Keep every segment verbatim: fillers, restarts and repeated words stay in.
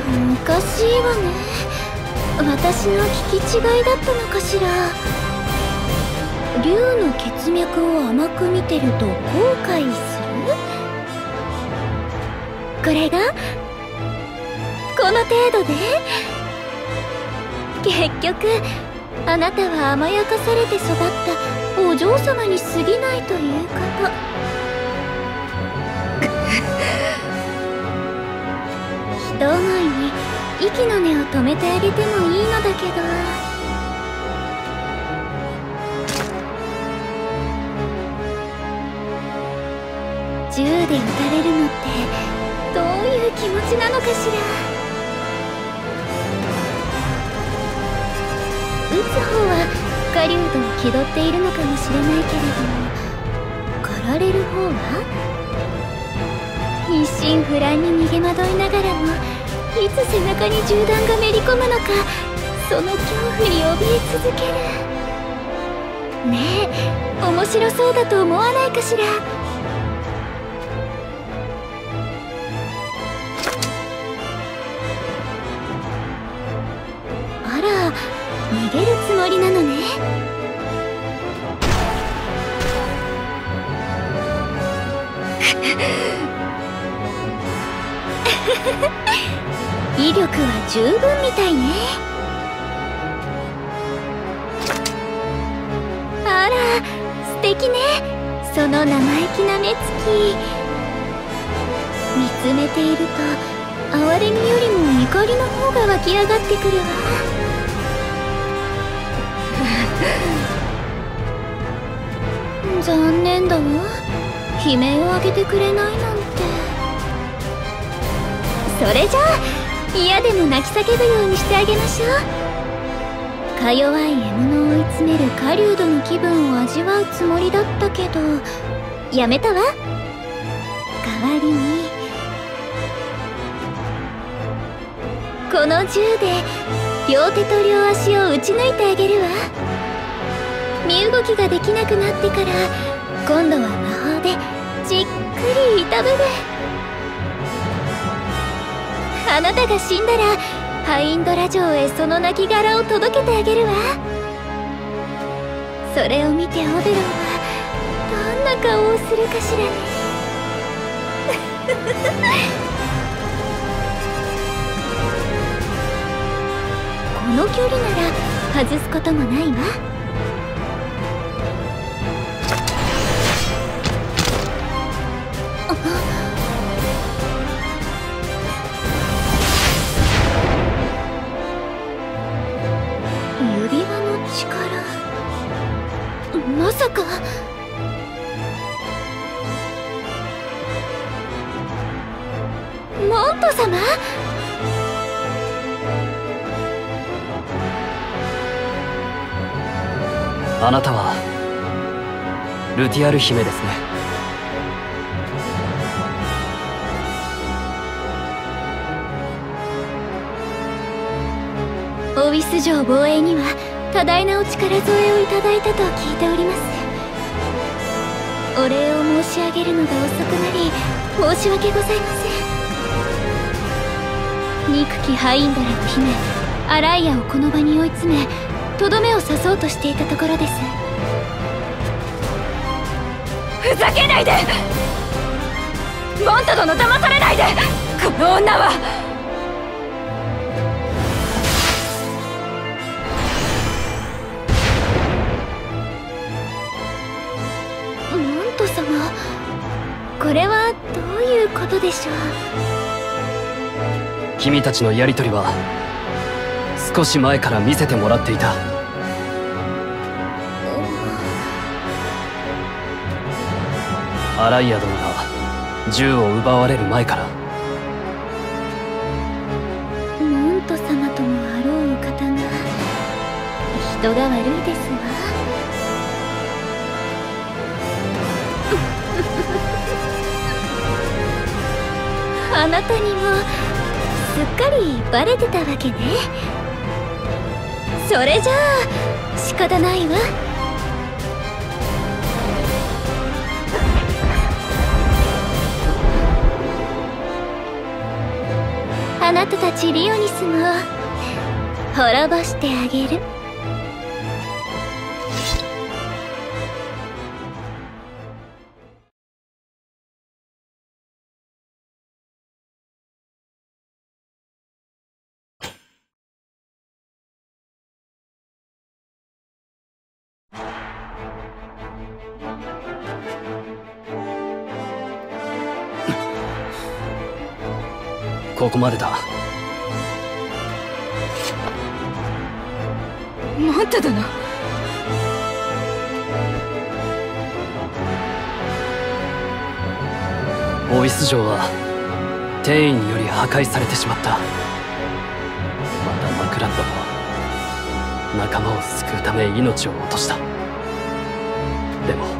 おかしいわね。私の聞き違いだったのかしら。竜の血脈を甘く見てると後悔する？これがこの程度で？結局あなたは甘やかされて育ったお嬢様に過ぎないということ。一思いに息の根を止めてあげてもいいのだけど。銃で撃たれるのってどういう気持ちなのかしら。撃つ方は狩人を気取っているのかもしれないけれども、狩られる方は一心不乱に逃げ惑いながらも、いつ背中に銃弾がめり込むのか、その恐怖に怯え続ける。ねえ、面白そうだと思わないかしら。あら、逃げるつもりなのね。威力は十分みたいね。あら、素敵ね、その生意気な目つき。見つめていると哀れみよりも怒りの方が湧き上がってくるわ。残念だわ、悲鳴を上げてくれないなんて。それじゃあ嫌でも泣き叫ぶようにしてあげましょう。か弱い獲物を追い詰める狩人の気分を味わうつもりだったけど、やめたわ。代わりにこの銃で両手と両足を撃ち抜いてあげるわ。身動きができなくなってから今度は魔法でじっくりいたぶる。あなたが死んだらハインドラ城へその亡骸を届けてあげるわ。それを見てオベロンはどんな顔をするかしらね。この距離なら外すこともないわ。指輪の力、まさか。モント様？ あなたはルティアル姫ですね。 オウィス城防衛には多大なお力添えをいただいたと聞いております。お礼を申し上げるのが遅くなり申し訳ございません。憎きハインダラの姫アライアをこの場に追い詰め、とどめを刺そうとしていたところです。 ふざけないで！モント殿騙されないで！この女は！ モント様、これはどういうことでしょう。 君たちのやりとりは少し前から見せてもらっていた。アライア殿が銃を奪われる前から。 モント様ともあろうお方が人が悪いですわ。あなたにもすっかりバレてたわけね。それじゃあ仕方ないわ。 あなたたちリオニスも滅ぼしてあげる。 ここまでだ。 マンタ殿。 オイス城は天意により破壊されてしまった。またマクラッドも仲間を救うため命を落とした。でも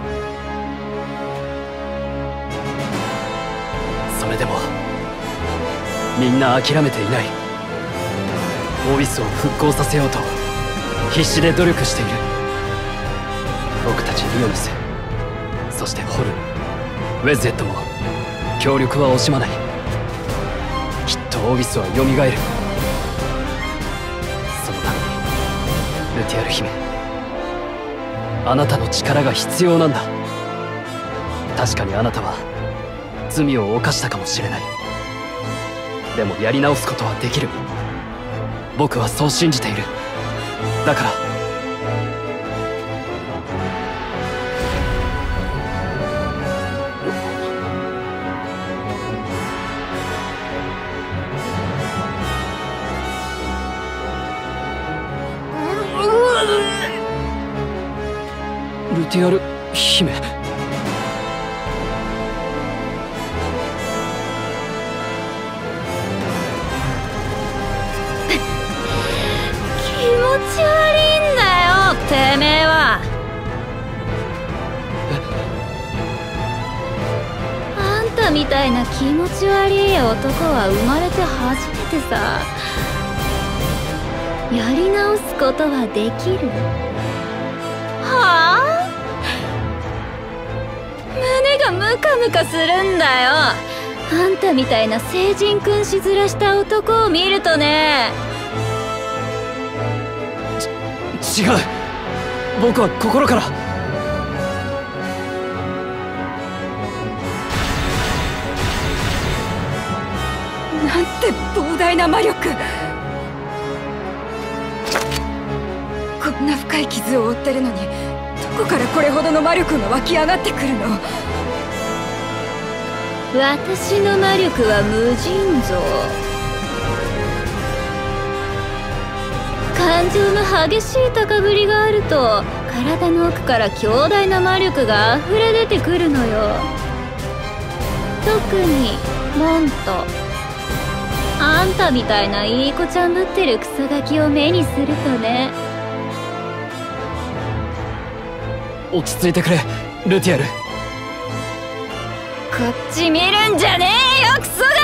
それでもみんな諦めていない。オイスを復興させようと必死で努力している。僕たちリオニス、そしてホルン、ウェズエットも協力は惜しまない。きっとオイスはよみがえる。そのためにルティアル姫、あなたの力が必要なんだ。確かにあなたは罪を犯したかもしれない。でもやり直すことはできる。僕はそう信じている。だからルティアル姫、 てめえは。あんたみたいな気持ち悪い男は生まれて初めてさ。やり直すことはできる？はあ？胸がムカムカするんだよ。あんたみたいな聖人君子面した男を見るとね。 ち違う、僕は心から。 なんて膨大な魔力。こんな深い傷を負ってるのに、どこからこれほどの魔力が湧き上がってくるの？私の魔力は無尽蔵。感情の激しい高ぶりがあると、体の奥から強大な魔力が溢れ出てくるのよ。特にモント、あんたみたいないい子ちゃんぶってるクソガキを目にするとね。 落ち着いてくれルティアル。 こっち見るんじゃねえよクソが。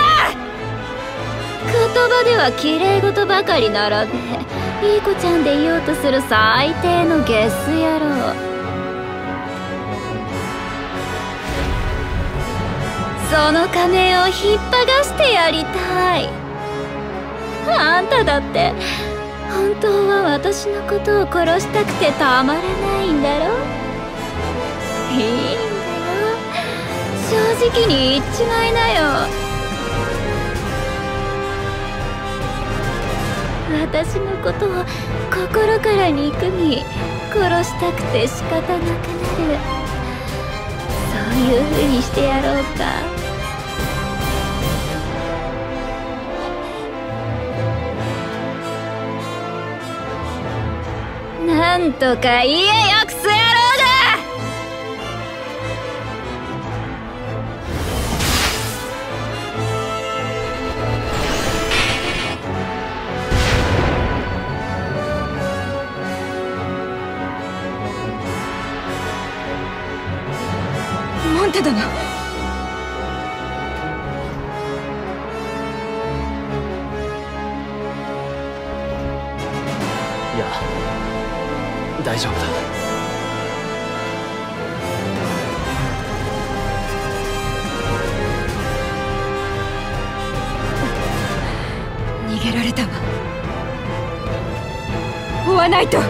言葉では綺麗事ばかり並べ、いい子ちゃんでいようとする最低のゲス野郎。その仮面を引っ剥がしてやりたい。あんただって本当は私のことを殺したくてたまらないんだろ。いいんだよ、正直に言っちまいなよ。私のことを心から憎み、殺したくて仕方なくなる。そういう風にしてやろうか。なんとか言えよクソ野郎が。モンテ殿。 いや、大丈夫だ。 げられたわ。追わないと。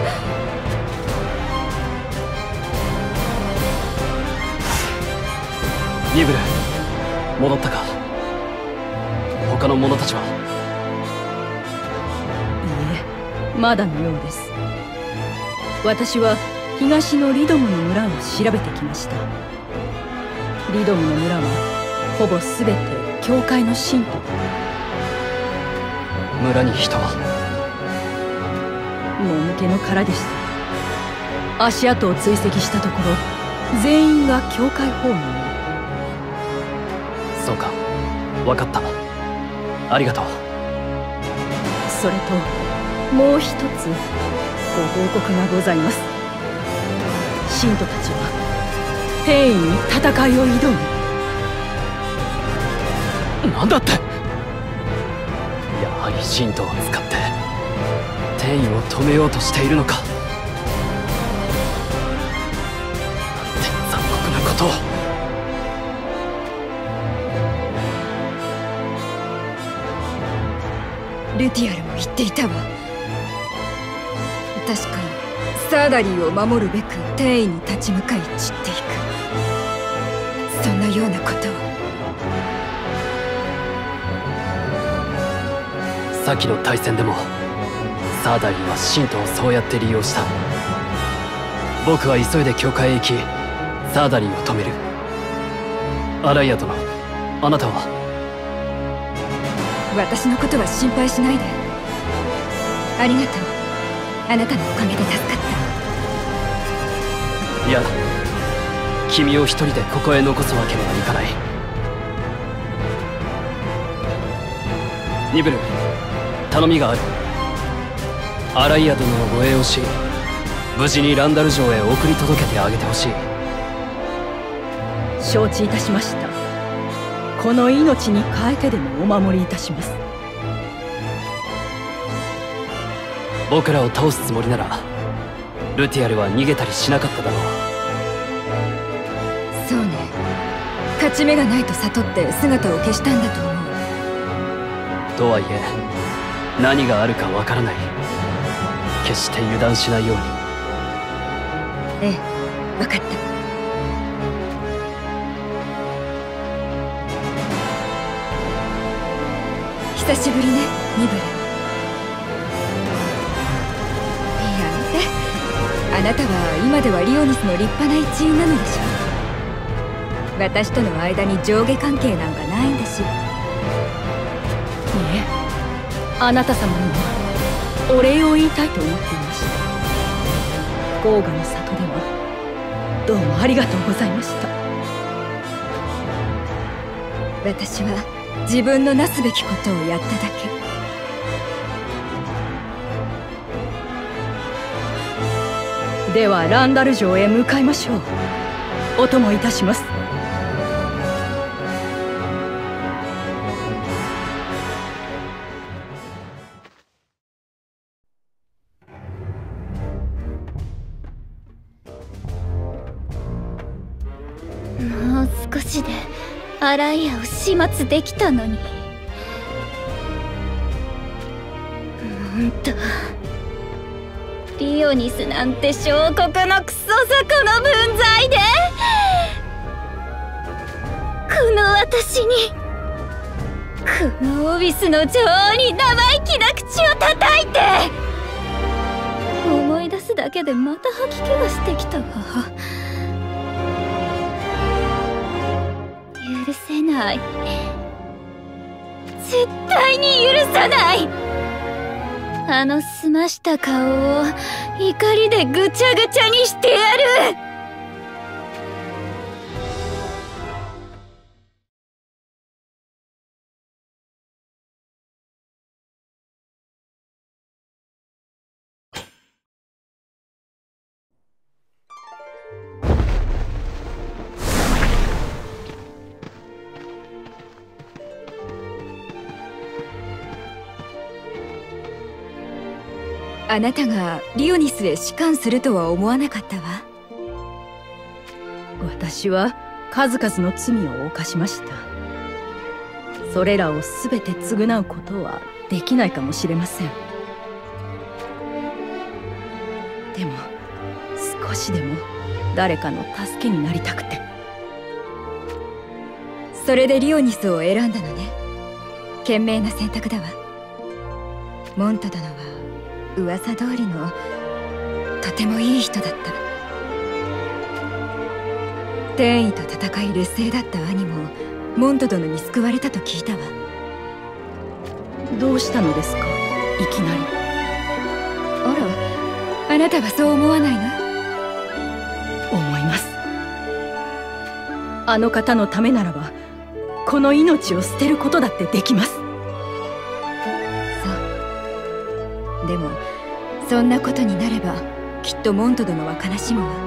ニブル、戻ったか。他の者たちは？ いえ、まだのようです。私は東のリドムの村を調べてきました。リドムの村はほぼ全て教会の信徒。 村に人は？ もぬけの殻でした。足跡を追跡したところ、全員が教会訪問に。 そうか、分かった。ありがとう。 それともう一つご報告がございます。信徒たちは天意に戦いを挑む。 なんだって？やはり信徒を使って天意を止めようとしているのか。なんて残酷なことを。 ルティアルも言っていたわ。確かサーダリーを守るべく天意に立ち向かい散っていく、そんなようなことを。 先の大戦でもサーダリーは信徒をそうやって利用した。僕は急いで教会へ行きサーダリーを止める。アライア殿、あなたは？ 私のことは心配しないで。ありがとう。あなたのおかげで助かった。 いや、君を一人でここへ残すわけにはいかない。ニブル、頼みがある。アライア殿の護衛をし、無事にランダル城へ送り届けてあげてほしい。承知いたしました。この命に代えてでもお守りいたします。僕らを倒すつもりならルティアルは逃げたりしなかっただろう。 そうね、勝ち目がないと悟って姿を消したんだと思う。 とはいえ何があるかわからない。決して油断しないように。 ええ、分かった。久しぶりね、ニブル。やめて。あなたは今ではリオニスの立派な一員なのでしょ。私との間に上下関係なんかないんだし。いえ、あなた様にもお礼を言いたいと思っていました。ゴーガの里ではどうもありがとうございました。私は自分のなすべきことをやっただけ。ではランダル城へ向かいましょう。お供いたします。 もう少しでアライアを始末できたのに。なんとリオニスなんて小国のクソ雑魚の分際でこの私に、このオビスの女王に生意気な口を叩いて。思い出すだけでまた吐き気がしてきたわ。許せない。絶対に許さない。あの澄ました顔を怒りでぐちゃぐちゃにしてやる。 あなたがリオニスへ仕官するとは思わなかったわ。私は数々の罪を犯しました。 それらを全て償うことはできないかもしれません。でも少しでも誰かの助けになりたくて。 それでリオニスを選んだのね。賢明な選択だわ。モント殿は噂通りのとてもいい人だった。天意と戦い劣勢だった兄もモント殿に救われたと聞いたわ。 どうしたのですか、いきなり。 あら、あなたはそう思わないの？ 思います。あの方のためならばこの命を捨てることだってできます。そう。 でもそんなことになればきっとモント殿は悲しむわ。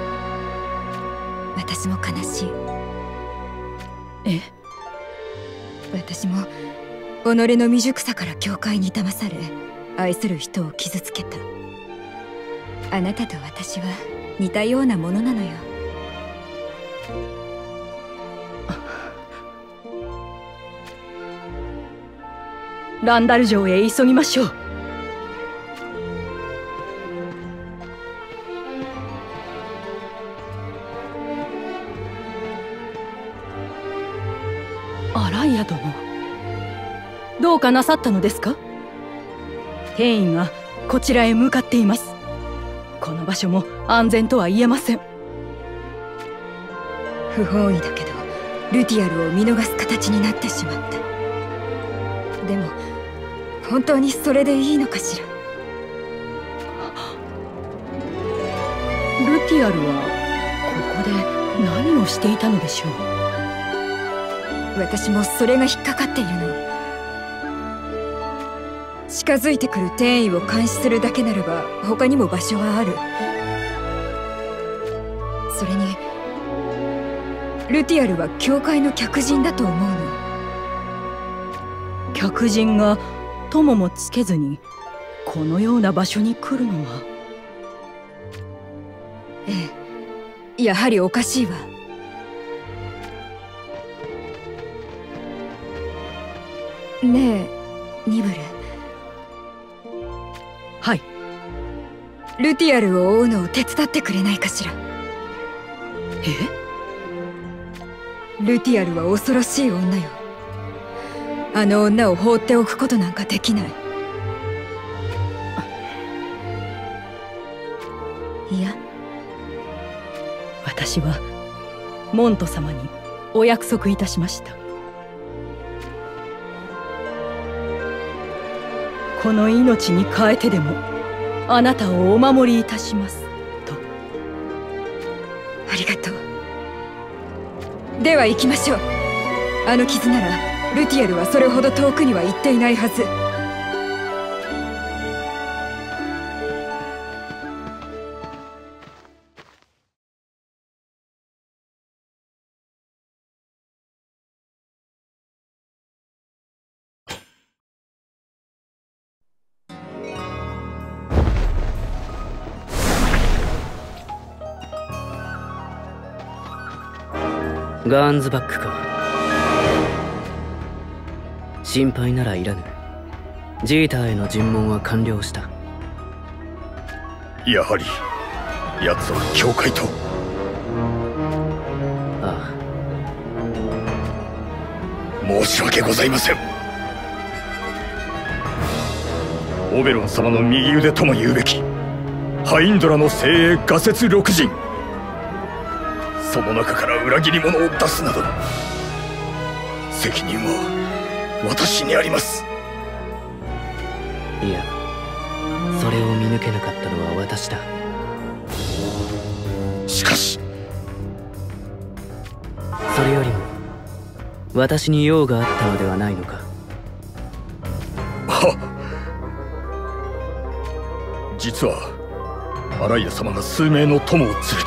私も悲しい。 え？ 私も己の未熟さから教会に騙され愛する人を傷つけた。あなたと私は似たようなものなのよ。 ランダル城へ急ぎましょう。アライア殿、どうかなさったのですか？天意がこちらへ向かっています。この場所も安全とは言えません。 不本意だけどルティアルを見逃す形になってしまった。でも本当にそれでいいのかしら。 ルティアルはここで何をしていたのでしょう。 私もそれが引っかかっているの。近づいてくる天意を監視するだけならば他にも場所はある。それにルティアルは教会の客人だと思うの。 客人が友もつけずにこのような場所に来るのは。 ええ、やはりおかしいわ。ねえニブル。 はい。 ルティアルを追うのを手伝ってくれないかしら。 え？ ルティアルは恐ろしい女よ。あの女を放っておくことなんかできない。いや、 私はモント様にお約束いたしました。この命に代えてでもあなたをお守りいたしますと。 ありがとう。では行きましょう。あの傷ならルティアルはそれほど遠くには行っていないはず。 ガーンズバックか。心配ならいらぬ。ジーターへの尋問は完了した。 やはり奴は教会と。 ああ。申し訳ございません。オベロン様の右腕とも言うべきハインドラの精鋭ガセツ六人、その中から裏切り者を出すなど責任は私にあります。 いや、それを見抜けなかったのは私だ。 しかしそれよりも私に用があったのではないのか。 はっ、実はアライア様が数名の友を連れて。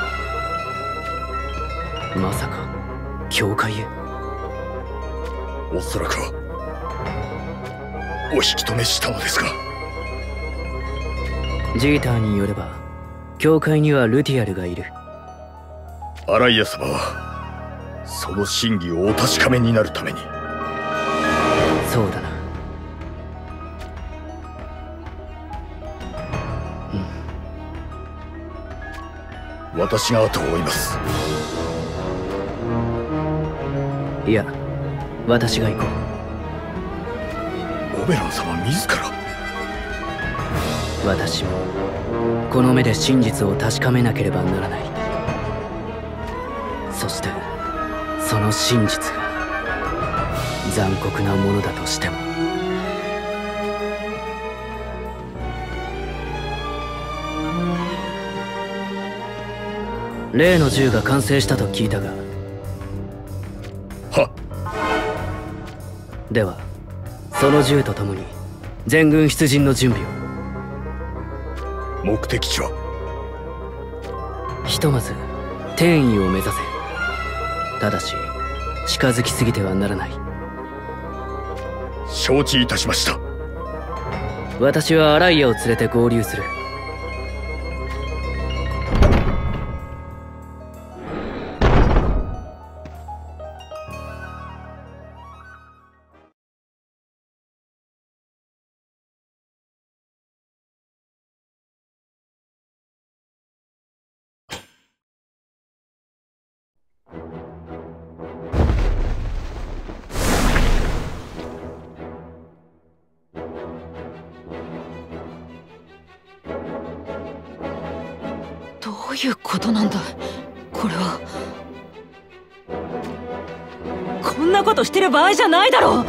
まさか教会へ。 おそらくはお引き止めしたのですが。 ジーターによれば教会にはルティアルがいる。 アライア様はその真偽をお確かめになるためにそうだな。 うん、私が後を追います。 いや、私が行こう。オベロン様自ら。 私もこの目で真実を確かめなければならない。そしてその真実が残酷なものだとしても。例の銃が完成したと聞いたが。 はっ。 ではその銃とともに全軍出陣の準備を。 目的地は？ ひとまず天意を目指せ。ただし近づきすぎてはならない。 承知いたしました。 私はアライアを連れて合流する。 どういうことなんだこれは。こんなことしてる場合じゃないだろう。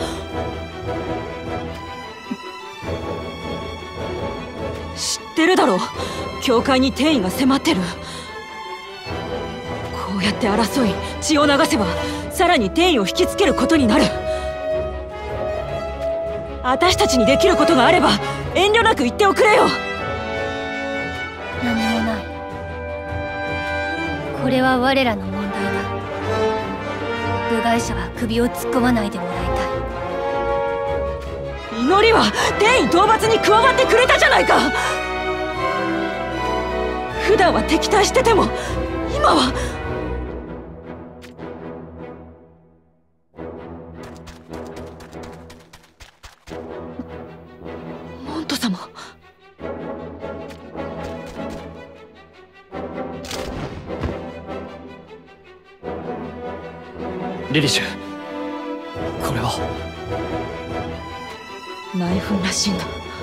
知ってるだろう、教会に天意が迫ってる。こうやって争い血を流せばさらに天意を引きつけることになる。私たちにできることがあれば遠慮なく言っておくれよ。 何もない。これは我らの問題だ。部外者は首を突っ込まないでもらいたい。 祈りは天意討伐に加わってくれたじゃないか。普段は敵対してても今は。モント様。 リリシュ、これは内紛らしいんだ。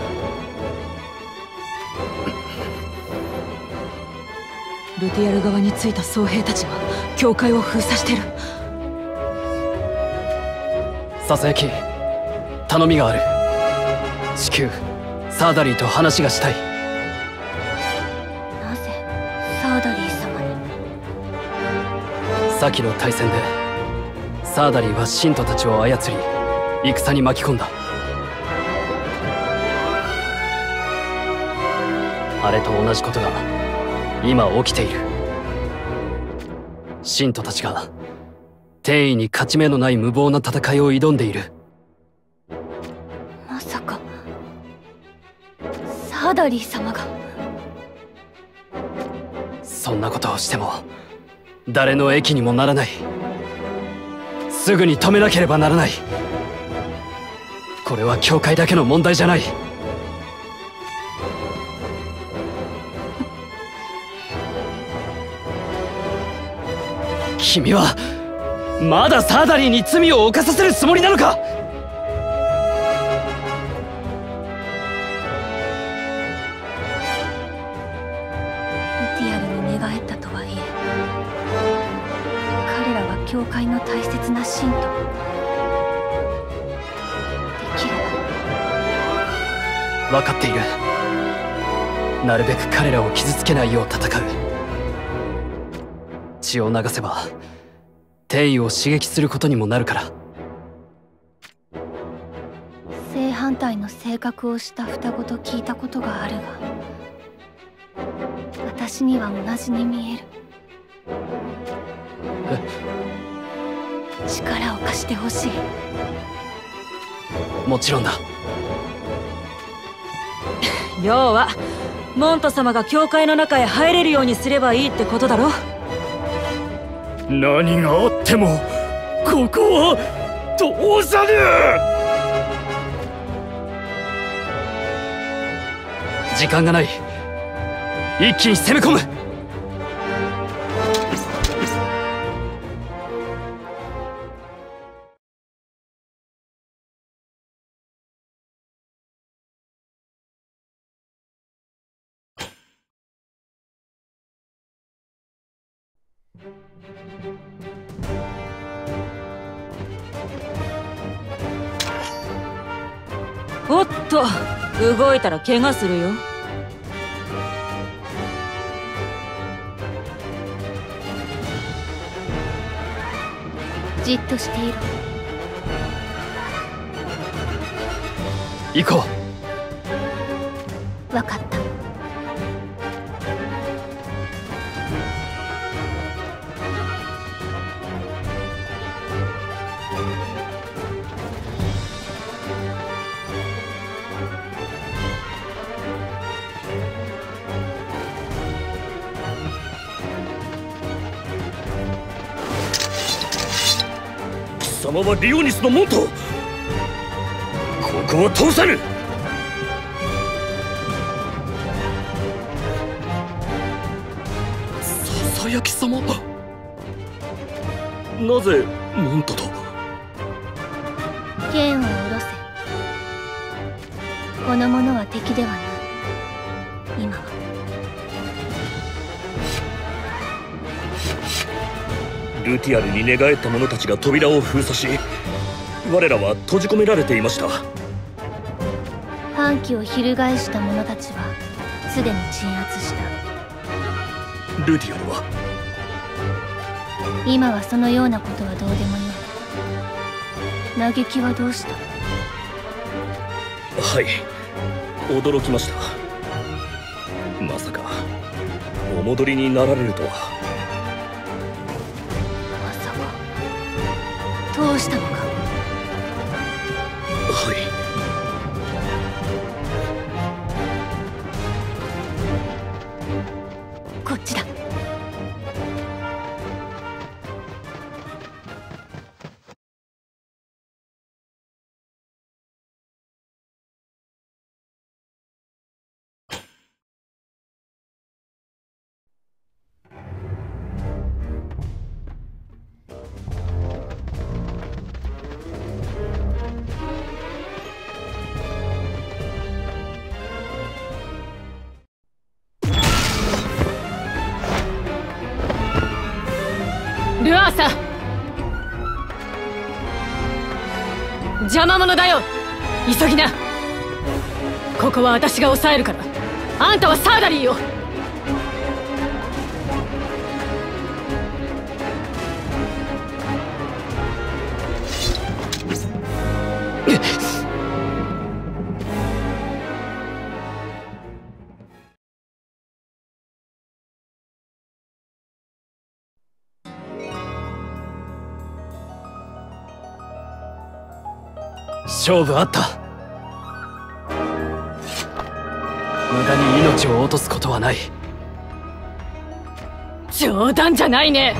ルティアル側についた僧兵たちが教会を封鎖してる。 ささやき、頼みがある。至急サーダリーと話がしたい。 なぜサーダリー様に？ 先の大戦でサーダリーは信徒たちを操り戦に巻き込んだ。あれと同じことが今起きている。信徒たちが天意に勝ち目のない無謀な戦いを挑んでいる。 まさかサーダリー様が。 そんなことをしても誰の益にもならない。すぐに止めなければならない。これは教会だけの問題じゃない。君はまだサーダリーに罪を犯させるつもりなのか？ ルティアルに寝返ったとはいえ、彼らは教会の大切な信徒。できれば。分かっている。なるべく彼らを傷つけないよう戦う。血を流せば天意を刺激することにもなるから。 正反対の性格をした双子と聞いたことがあるが、私には同じに見える。力を貸してほしい。 もちろんだ。 要はモント様が教会の中へ入れるようにすればいいってことだろ。 何があってもここは通さぬ。 時間がない。一気に攻め込む。 おっと、動いたら怪我するよ。 じっとしていろ。 行こわかった。 貴様はリオニスの門徒。ここは通さぬ。 ささやき様。 なぜ門徒と。 剣を下ろせ。この者は敵ではない。今はルティアルに寝返った者たちが扉を封鎖し、我らは閉じ込められていました。 反旗を翻した者たちはすでに鎮圧した。 ルティアルは今はそのようなことはどうでもよい。嘆きはどうした？ はい、驚きました。まさかお戻りになられるとは。 どうしたのか。 はい。 こっちだ。 ルアーサ、邪魔者だよ。急ぎな。ここは私が抑えるから、あんたはサーダリーを。 勝負あった。無駄に命を落とすことはない。 冗談じゃないね。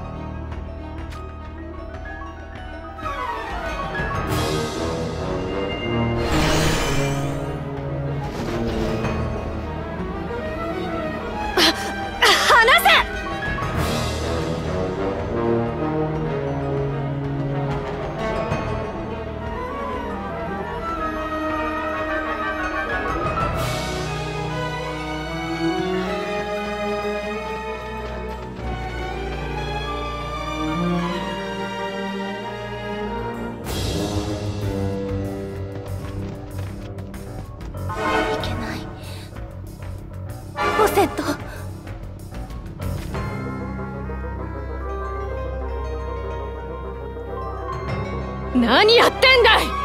セット。 何やってんだい。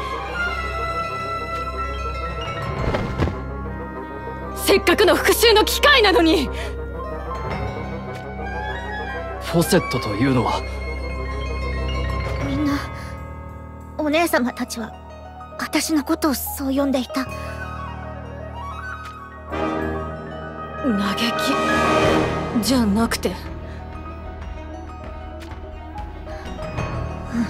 せっかくの復讐の機会なのに。 フォセットというのは。 みんなお姉様たちは私のことをそう呼んでいた。 嘆きじゃなくて、 うん、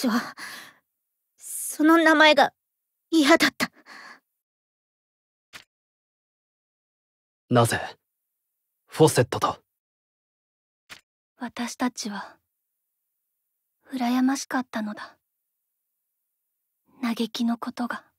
私はその名前が嫌だった。 なぜフォセットと？ 私たちは羨ましかったのだ。嘆きのことが。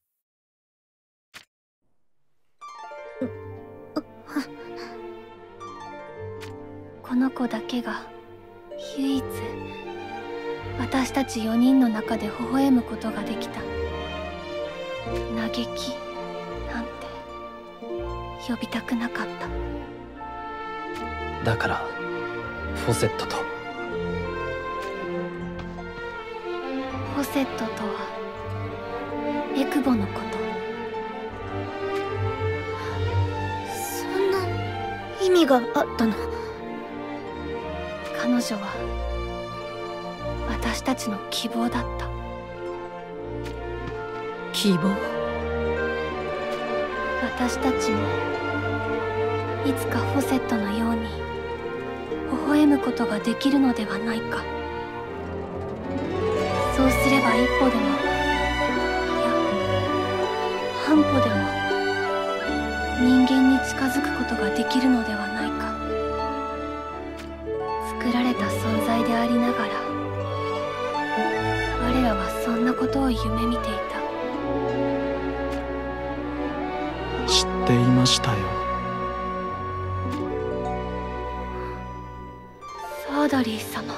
この子だけが唯一私たちよにんの中で微笑むことができた。嘆きなんて呼びたくなかった。 だからフォセットと。 フォセットとはエクボのこと。 そんな意味があったの？ 彼女は私たちの希望だった。 希望？ 私たちもいつかフォセットのように微笑むことができるのではないか。そうすれば一歩でも、いや半歩でも人間に近づくことができるのではないか。作られた存在でありながら我らはそんなことを夢見ていた。 知っていましたよ。 サーダリー様。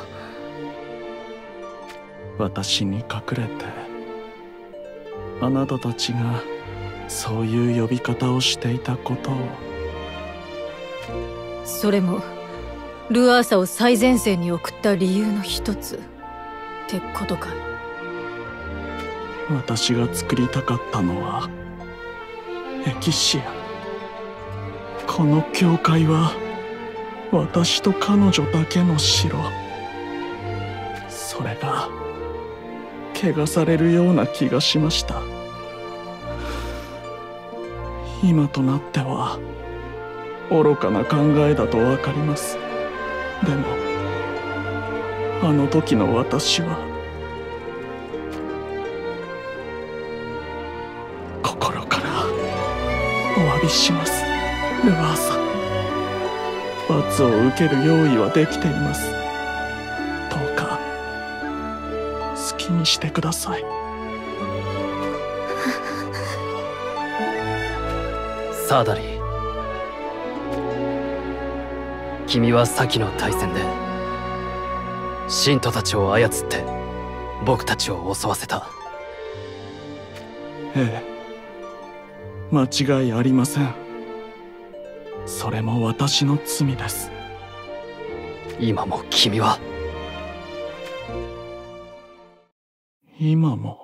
私に隠れてあなたたちがそういう呼び方をしていたことを。 それもルアーサを最前線に送った理由の一つってことかい？ 私が作りたかったのはエキシア。この教会は私と彼女だけの城。それが汚されるような気がしました。今となっては愚かな考えだとわかります。でもあの時の私は心からお詫びします、ルアーさん。罰を受ける用意はできています。どうか好きにしてください。 サーダリー、君は先の大戦で信徒たちを操って僕たちを襲わせた。 ええ、間違いありません。それも私の罪です。 今も君は？ 今も。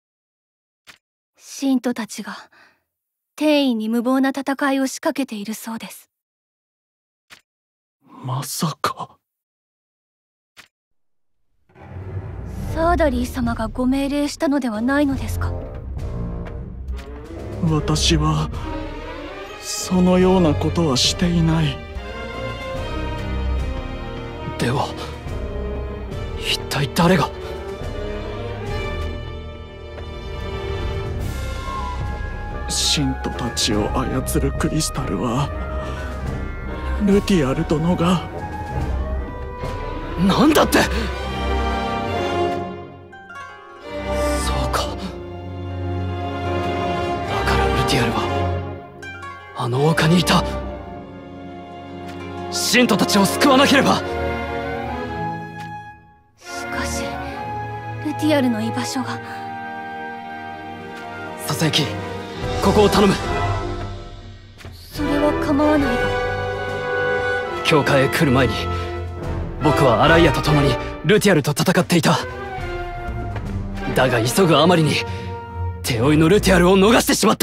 信徒たちが天意に無謀な戦いを仕掛けているそうです。 まさか。 サーダリー様がご命令したのではないのですか？ 私はそのようなことはしていない。 では一体誰が？ 信徒たちを操るクリスタルはルティアル殿が。 なんだって！そうか。だからルティアルはあの丘にいた。信徒たちを救わなければ。 しかしルティアルの居場所が。 ささやき、ここを頼む。 それは構わないが。 教会へ来る前に僕はアライアと共にルティアルと戦っていた。だが急ぐあまりに手負いのルティアルを逃してしまった。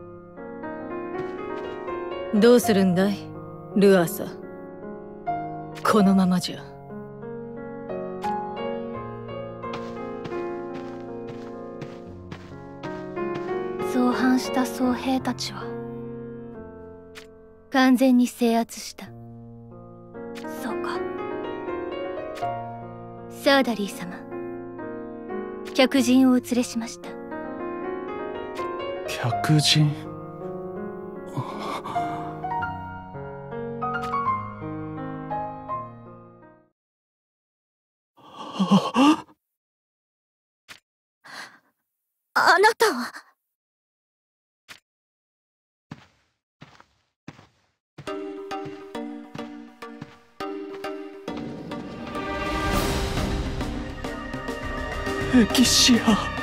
どうするんだい、ルアーサ？ このままじゃ。 造反した僧兵たちは完全に制圧した。そうか。サーダリー様、客人をお連れしました。 客人？ あなたは。 エキシア。